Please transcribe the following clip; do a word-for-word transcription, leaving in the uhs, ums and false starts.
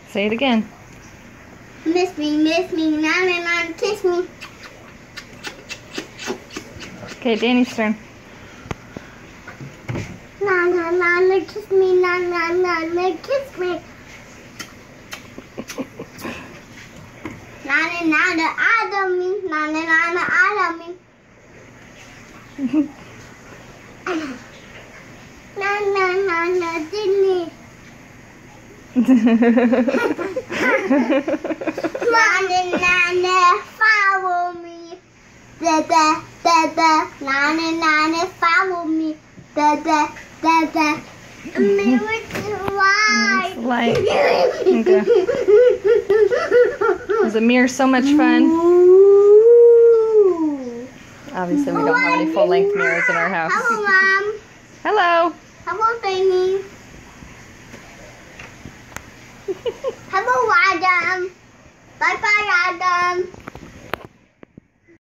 Say it again. Miss me, miss me, na na na, kiss me. Okay, Danny's turn. Na na na na, kiss me, na na na na, kiss me. Na na na na, I love me, na na na na, I love me. Na na na na, Disney. Na na na na, follow me. Da da da da, na na na na, follow me. Da da da da. Mirror to light. Light. Okay. Was the mirror so much fun? Ooh. Obviously, we don't have any full-length mirrors in our house. Hello, Mom. Hello. Hello, Danny. Hello, Adam. Bye bye.